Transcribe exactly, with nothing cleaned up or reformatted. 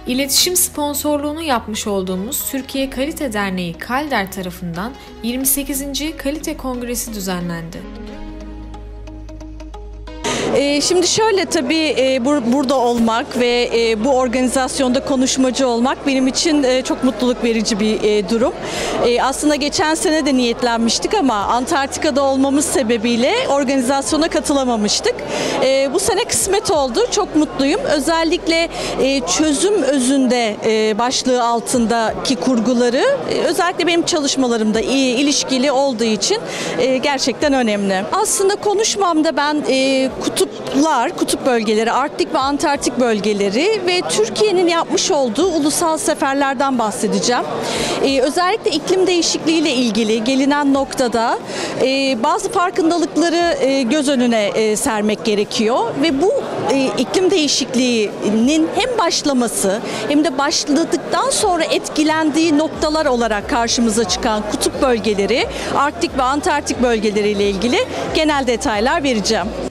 İletişim sponsorluğunu yapmış olduğumuz Türkiye Kalite Derneği Kalder tarafından yirmi sekizinci Kalite Kongresi düzenlendi. Şimdi şöyle tabii burada olmak ve bu organizasyonda konuşmacı olmak benim için çok mutluluk verici bir durum. Aslında geçen sene de niyetlenmiştik ama Antarktika'da olmamız sebebiyle organizasyona katılamamıştık. Bu sene kısmet oldu. Çok mutluyum. Özellikle çözüm özünde başlığı altındaki kurguları özellikle benim çalışmalarımda ilişkili olduğu için gerçekten önemli. Aslında konuşmamda ben kutu Kutuplar, kutup bölgeleri, Arktik ve Antarktik bölgeleri ve Türkiye'nin yapmış olduğu ulusal seferlerden bahsedeceğim. Ee, özellikle iklim değişikliği ile ilgili gelinen noktada e, bazı farkındalıkları e, göz önüne e, sermek gerekiyor ve bu e, iklim değişikliğinin hem başlaması hem de başladıktan sonra etkilendiği noktalar olarak karşımıza çıkan kutup bölgeleri, Arktik ve Antarktik bölgeleri ile ilgili genel detaylar vereceğim.